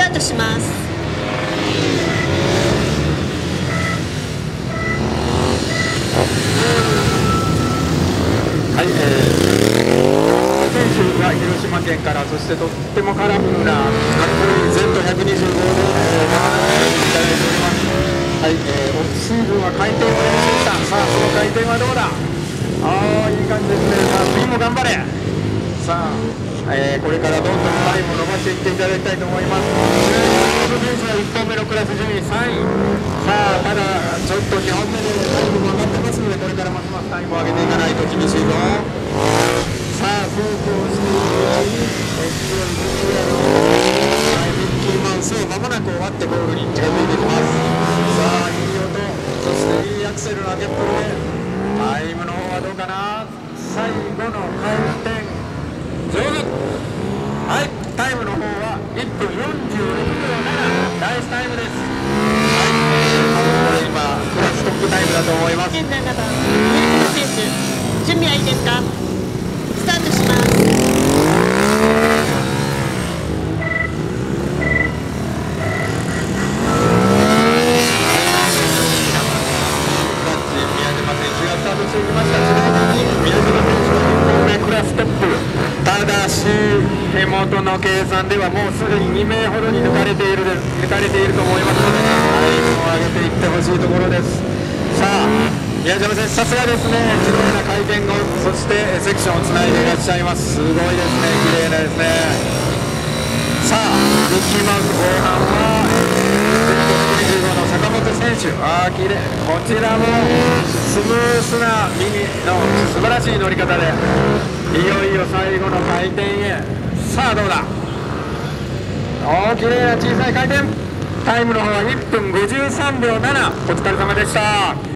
ートします。 はい、選手は広島県から、そしてとってもカラフルなかっこいい Z125 で、いただいております。はい、オフシーズンは回転を練習した。さあ、その回転はどうだ。いい感じですね。さあ、次も頑張れ。さあ、これからどんどんタイムを伸ばしていっていただきたいと思います。注目選手は1本目のクラス順位3位。さあ、ただちょっと2本目でタイムも上がってますので、これからますますタイムを上げていかないと厳しいぞ。さあ、そうこうしているうちにミッキーマウスを間もなく終わってゴールに近づいてきます。さあ、いい音、そしていいアクセルの上げっぷりでタイムの方はどうかな。最後の回転上手。はい、タイムの方は1分46秒7、ナイスタイムです。はい、今クラストップタイムだと思います。 7番、ミルク選手、準備はいいですか？スタートします。 ただし手元の計算ではもうすでに2名ほどに抜かれていると思いますので、タイムを上げていってほしいところです。さあ、宮島選手、さすがですね。綺麗な回転後、そしてセクションをつないでいらっしゃいます。すごいですね、綺麗なですね。さあ、ミッキーマウス後半は25の坂本選手、綺麗。こちらもスムースな右の素晴らしい乗り方で、いよいよ最後の回転へ。さあ、どうだ。綺麗な小さい回転。タイムの方は1分53秒7。お疲れ様でした。